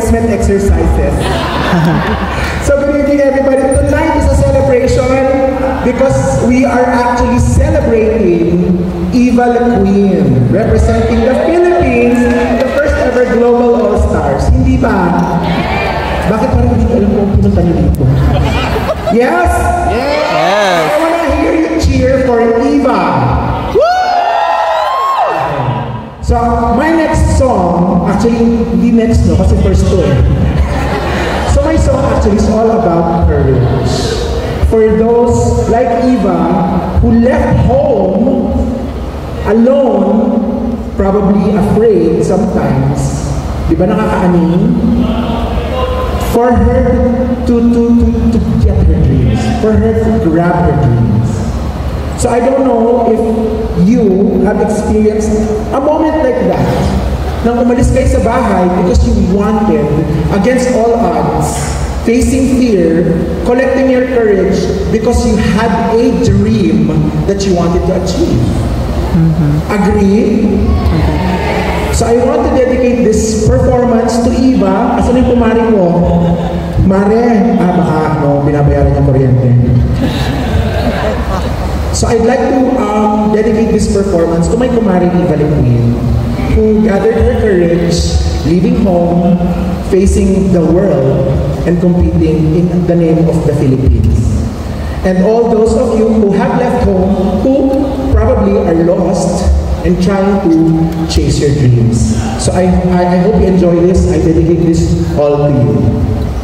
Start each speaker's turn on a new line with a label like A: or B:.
A: sweat exercises. So good evening everybody. Tonight is a celebration because we are actually celebrating Eva the Queen, representing the Philippines, the first ever Global All-Stars. Hindi ba? Bakit parang hindi ko alam kung pinunta niyo dito? Yes?
B: Yes!
A: I wanna hear you cheer for Eva. So, my next song, actually, hindi next no, kasi first to eh. So, my song actually is all about courage. For those like Eva, who left home alone, probably afraid sometimes, di ba nakakaaning? For her to get her dreams, for her to grab her dreams. So I don't know if you have experienced a moment like that, nang umalis kayo sa bahay because you wanted, against all odds, facing fear, collecting your courage because you had a dream that you wanted to achieve. Agree? So I want to dedicate this performance to Eva. Asan yung kumari mo? Mare, baka binabayaran yung kuryente. So I'd like to dedicate this performance to my kumari Eva the Queen, who gathered her courage, leaving home, facing the world, and competing in the name of the Philippines. And all those of you who have left home, who probably are lost and trying to chase your dreams. So I hope you enjoy this. I dedicate this all to you.